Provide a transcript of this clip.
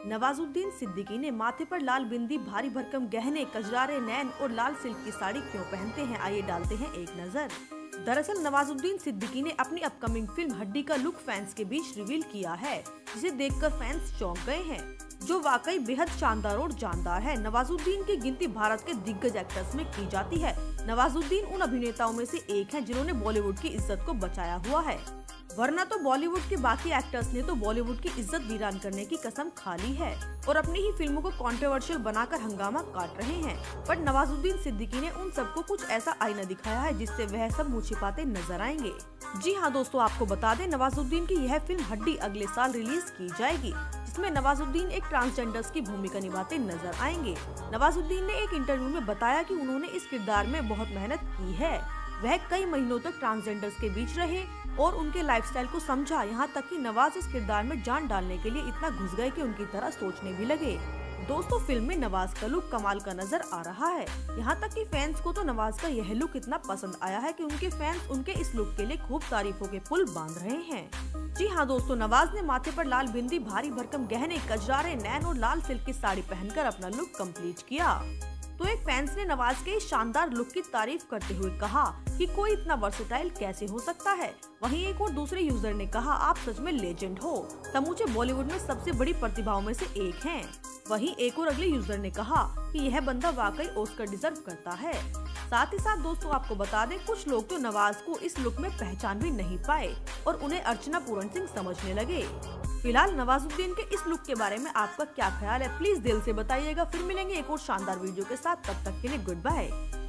नवाजुद्दीन सिद्दीकी ने माथे पर लाल बिंदी, भारी भरकम गहने, कजरारे नैन और लाल सिल्क की साड़ी क्यों पहनते हैं, आइए डालते हैं एक नजर। दरअसल नवाजुद्दीन सिद्दीकी ने अपनी अपकमिंग फिल्म हड्डी का लुक फैंस के बीच रिवील किया है, जिसे देखकर फैंस चौंक गए हैं, जो वाकई बेहद शानदार और जानदार है। नवाजुद्दीन की गिनती भारत के दिग्गज एक्टर्स में की जाती है। नवाजुद्दीन उन अभिनेताओं में से एक हैं जिन्होंने बॉलीवुड की इज्जत को बचाया हुआ है, वरना तो बॉलीवुड के बाकी एक्टर्स ने तो बॉलीवुड की इज्जत वीरान करने की कसम खा ली है और अपनी ही फिल्मों को कंट्रोवर्शियल बनाकर हंगामा काट रहे हैं। पर नवाजुद्दीन सिद्दीकी ने उन सबको कुछ ऐसा आईना दिखाया है जिससे वह सब मुँह छिपाते नजर आएंगे। जी हाँ दोस्तों, आपको बता दें नवाजुद्दीन की यह फिल्म हड्डी अगले साल रिलीज की जाएगी, जिसमें नवाजुद्दीन एक ट्रांसजेंडर्स की भूमिका निभाते नजर आएंगे। नवाजुद्दीन ने एक इंटरव्यू में बताया कि उन्होंने इस किरदार में बहुत मेहनत की है। वह कई महीनों तक ट्रांसजेंडर्स के बीच रहे और उनके लाइफस्टाइल को समझा। यहाँ तक कि नवाज इस किरदार में जान डालने के लिए इतना घुस गए कि उनकी तरह सोचने भी लगे। दोस्तों, फिल्म में नवाज का लुक कमाल का नजर आ रहा है। यहाँ तक कि फैंस को तो नवाज का यह लुक इतना पसंद आया है कि उनके फैंस उनके इस लुक के लिए खूब तारीफों के पुल बांध रहे हैं। जी हाँ दोस्तों, नवाज ने माथे पर लाल बिंदी, भारी भरकम गहने, कजरारे नैन और लाल सिल्क की साड़ी पहनकर अपना लुक कंप्लीट किया। तो एक फैंस ने नवाज के इस शानदार लुक की तारीफ करते हुए कहा कि कोई इतना वर्सेटाइल कैसे हो सकता है। वहीं एक और दूसरे यूजर ने कहा, आप सच में लेजेंड हो, समूचे बॉलीवुड में सबसे बड़ी प्रतिभाओं में से एक हैं। वहीं एक और अगले यूजर ने कहा कि यह बंदा वाकई ऑस्कर डिजर्व करता है। साथ ही साथ दोस्तों आपको बता दें, कुछ लोग तो नवाज को इस लुक में पहचान भी नहीं पाए और उन्हें अर्चना पूरन सिंह समझने लगे। फिलहाल नवाजुद्दीन के इस लुक के बारे में आपका क्या ख्याल है, प्लीज दिल से बताइएगा। फिर मिलेंगे एक और शानदार वीडियो के साथ, तब तक के लिए गुड बाय।